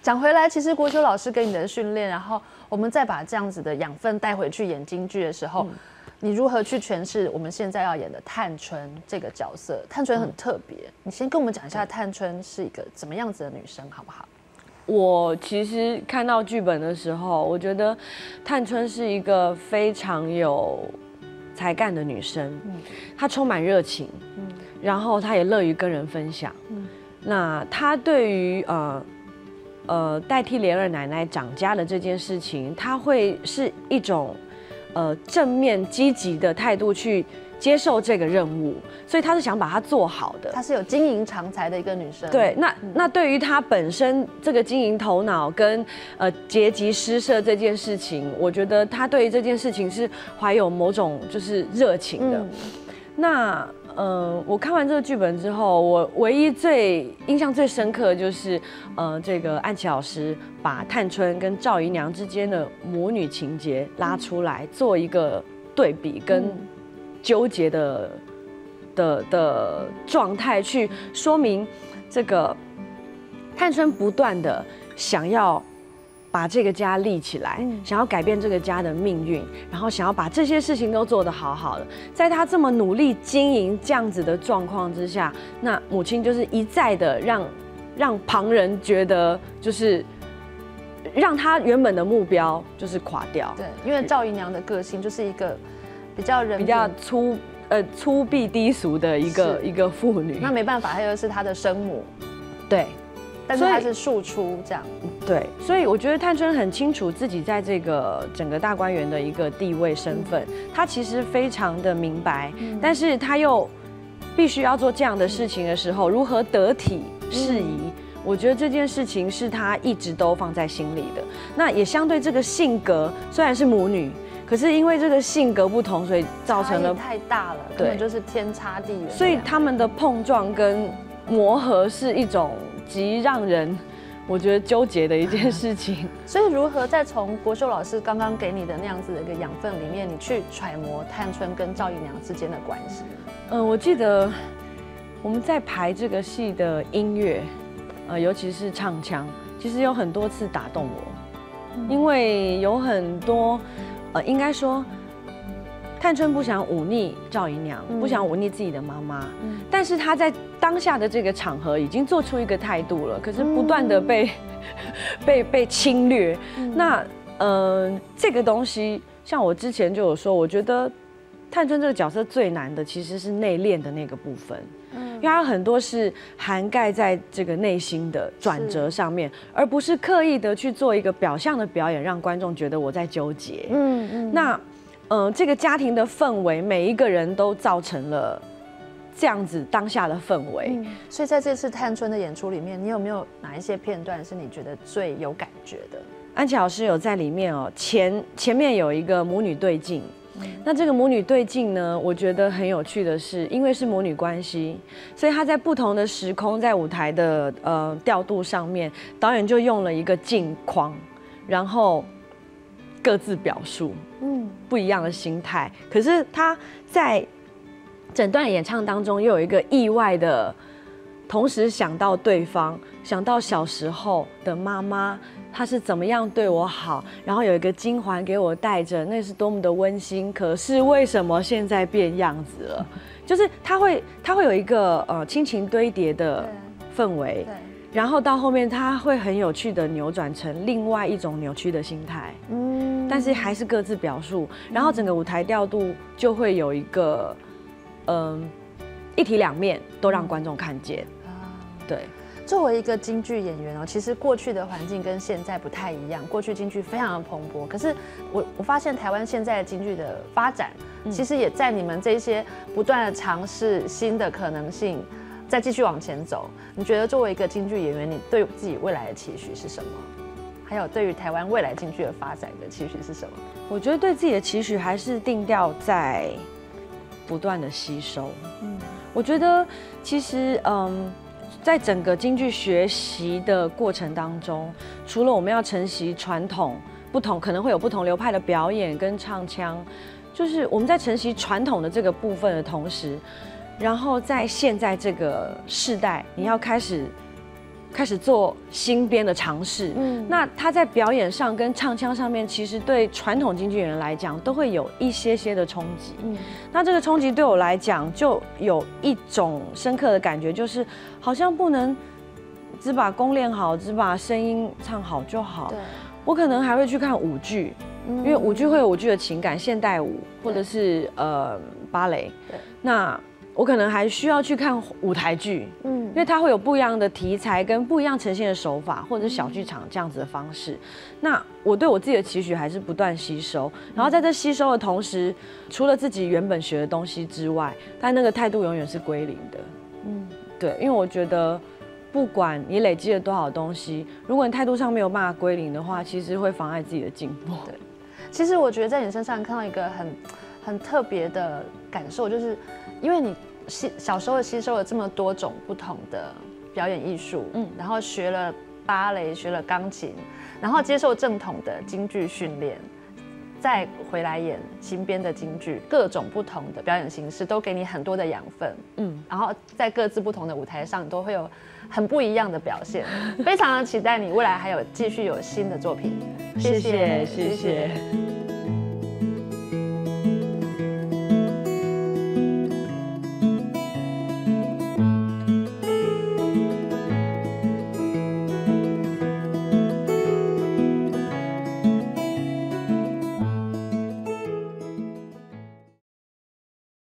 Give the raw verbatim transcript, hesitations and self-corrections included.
讲回来，其实国修老师给你的训练，然后我们再把这样子的养分带回去演京剧的时候，嗯、你如何去诠释我们现在要演的探春这个角色？探春很特别，嗯、你先跟我们讲一下探春是一个怎么样子的女生，好不好？ 我其实看到剧本的时候，我觉得探春是一个非常有才干的女生，嗯、她充满热情，嗯、然后她也乐于跟人分享。嗯、那她对于呃呃代替莲儿奶奶掌家的这件事情，她会是一种呃正面积极的态度去接受这个任务，所以她是想把它做好的。 她是有经营长才的一个女生。 对，那、嗯、那对于她本身这个经营头脑跟呃结集诗社这件事情，我觉得她对于这件事情是怀有某种就是热情的。嗯、那呃，我看完这个剧本之后，我唯一最印象最深刻的就是呃，这个安琪老师把探春跟赵姨娘之间的母女情节拉出来，嗯、做一个对比跟。嗯纠结的的的状态，去说明这个探春不断的想要把这个家立起来，嗯、想要改变这个家的命运，然后想要把这些事情都做得好好的。在她这么努力经营这样子的状况之下，那母亲就是一再的让让旁人觉得就是让她原本的目标就是垮掉。 对，因为赵姨娘的个性就是一个。比较人比较粗呃粗鄙低俗的一个一个妇女， 那没办法，她又是她的生母， 对， 但是她是庶出这样， 对，所以我觉得探春很清楚自己在这个整个大观园的一个地位身份，嗯、她其实非常的明白，嗯、但是她又必须要做这样的事情的时候，如何得体适宜。嗯我觉得这件事情是她一直都放在心里的。那也相对这个性格，虽然是母女，可是因为这个性格不同，所以造成了太大了，根本就是天差地远。 所以他们的碰撞跟磨合是一种极让人我觉得纠结的一件事情。 所以如何再从国秀老师刚刚给你的那样子的一个养分里面，你去揣摩探春跟赵姨娘之间的关系？ 嗯、呃，我记得我们在排这个戏的音乐。呃，尤其是唱腔，其实有很多次打动我，嗯、因为有很多，呃，应该说，探春不想忤逆赵姨娘，嗯、不想忤逆自己的妈妈，嗯、但是她在当下的这个场合已经做出一个态度了，可是不断的被、嗯、被被侵略。嗯、那呃，这个东西，像我之前就有说，我觉得探春这个角色最难的其实是内敛的那个部分。因为它很多是涵盖在这个内心的转折上面，而不是刻意的去做一个表象的表演，让观众觉得我在纠结。嗯嗯。那，呃，这个家庭的氛围，每一个人都造成了这样子当下的氛围。嗯、 所以在这次探春的演出里面，你有没有哪一些片段是你觉得最有感觉的？ 安琪老师有在里面哦，前前面有一个母女对镜。那这个母女对镜呢，我觉得很有趣的是，因为是母女关系，所以她在不同的时空，在舞台的呃调度上面，导演就用了一个镜框，然后各自表述，嗯，不一样的心态。可是她在整段演唱当中，又有一个意外的，同时想到对方，想到小时候的妈妈。他是怎么样对我好，然后有一个金环给我戴着，那是多么的温馨。可是为什么现在变样子了？就是他会，他会有一个呃亲情堆叠的氛围，然后到后面他会很有趣的扭转成另外一种扭曲的心态，嗯，但是还是各自表述，然后整个舞台调度就会有一个嗯、呃、一体两面都让观众看见，对。 作为一个京剧演员哦，其实过去的环境跟现在不太一样。过去京剧非常的蓬勃，可是我我发现台湾现在的京剧的发展，其实也在你们这些不断的尝试新的可能性，再继续往前走。你觉得作为一个京剧演员，你对自己未来的期许是什么？还有对于台湾未来京剧的发展的期许是什么？ 我觉得对自己的期许还是定调在不断的吸收。嗯，我觉得其实嗯。在整个京剧学习的过程当中，除了我们要承袭传统不同，可能会有不同流派的表演跟唱腔，就是我们在承袭传统的这个部分的同时，然后在现在这个世代，你要开始开始做新编的尝试。嗯，那他在表演上跟唱腔上面，其实对传统京剧演员来讲，都会有一些些的冲击。嗯，那这个冲击对我来讲，就有一种深刻的感觉，就是好像不能只把功练好，只把声音唱好就好。对，我可能还会去看舞剧，因为舞剧会有舞剧的情感，现代舞或者是呃芭蕾。对，那我可能还需要去看舞台剧，嗯，因为它会有不一样的题材跟不一样呈现的手法，或者是小剧场这样子的方式。那我对我自己的期许还是不断吸收，然后在这吸收的同时，除了自己原本学的东西之外，但那个态度永远是归零的。嗯，对，因为我觉得不管你累积了多少东西，如果你态度上没有办法归零的话，其实会妨碍自己的进步。 对，其实我觉得在你身上看到一个很很特别的感受，就是因为你吸小时候吸收了这么多种不同的表演艺术，嗯，然后学了芭蕾，学了钢琴，然后接受正统的京剧训练，再回来演新编的京剧，各种不同的表演形式都给你很多的养分，嗯，然后在各自不同的舞台上都会有很不一样的表现，非常的期待你未来还有继续有新的作品。 谢谢，谢谢。